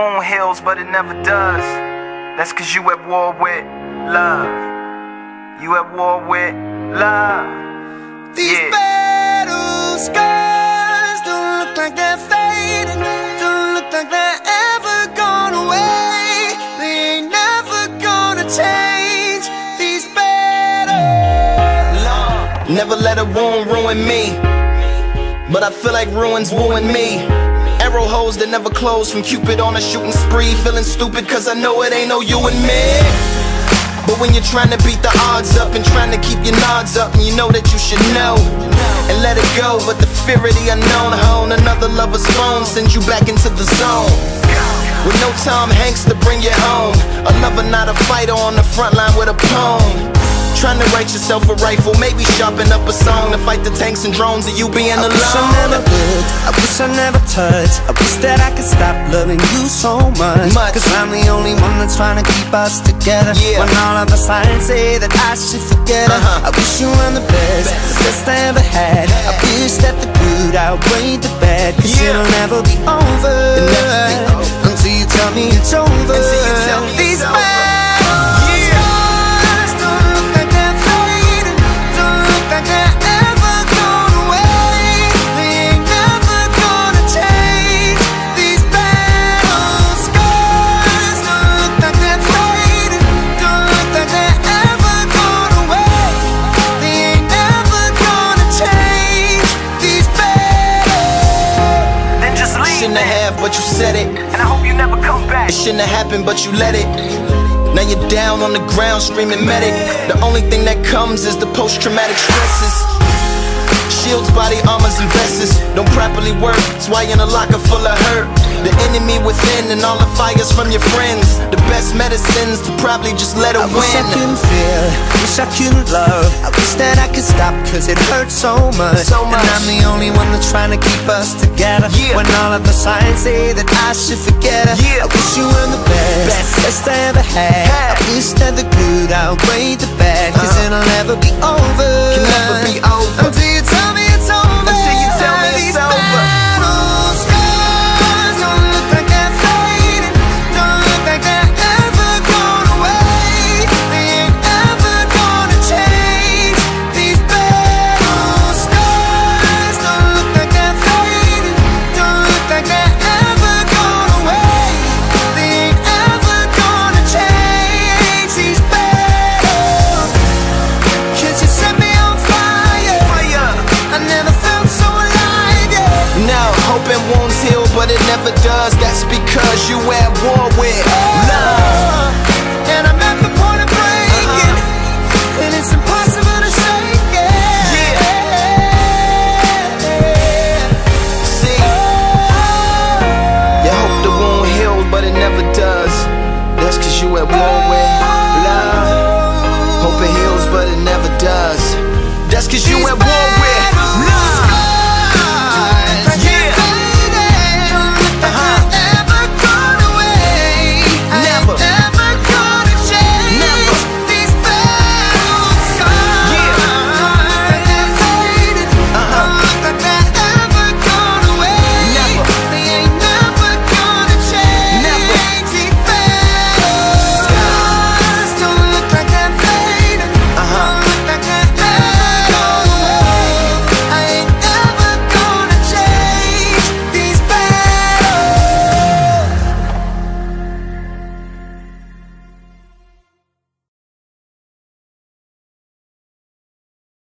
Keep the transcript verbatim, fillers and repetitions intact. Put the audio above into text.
wound heals, but it never does. That's cause you at war with love. You at war with love. These yeah. battle scars don't look like they're fading, don't look like they're ever gone away. They ain't never gonna change. These battles love. Never let a wound ruin me, but I feel like ruins wooing me. Arrow holes that never close from Cupid on a shooting spree. Feeling stupid cause I know it ain't no you and me. But when you're trying to beat the odds up and trying to keep your nods up, and you know that you should know and let it go, but the fear of the unknown, hone another lover's phone sends you back into the zone. With no Tom Hanks to bring you home, a lover not a fighter on the front line with a poem. Trying to write yourself a rifle, maybe sharpen up a song to fight the tanks and drones of you being alone. I wish I never would, I wish I never touched. I wish that I could stop loving you so much, much. Cause I'm the only one that's trying to keep us together, yeah. When all of the signs say that I should forget her, uh-huh. I wish you were the best, best, the best I ever had. I wish that the good outweighed the bad, cause yeah. it'll never be over, never be over until you tell me it's over. Until you tell me These it's over. But you said it, and I hope you never come back. It shouldn't have happened, but you let it. Now you're down on the ground screaming medic. The only thing that comes is the post-traumatic stresses. Shields, body armors, and vests don't properly work. That's why you're in a locker full of hurt. The enemy within and all the fires from your friends. The best medicines to probably just let it I win. wish I couldn't feel, wish I couldn't love. I wish that I could stop cause it hurts so much, so much. And I'm the only one that's trying to keep us together, yeah. When all of the signs say that I should forget her, yeah. I wish you were the best, best, best I ever had, had. I wish that the good outweighed the bad, cause uh, it'll never be over. Can never be over until you tell me it's over. Until you tell me it's over. Wounds heal, but it never does. That's because you at war with love.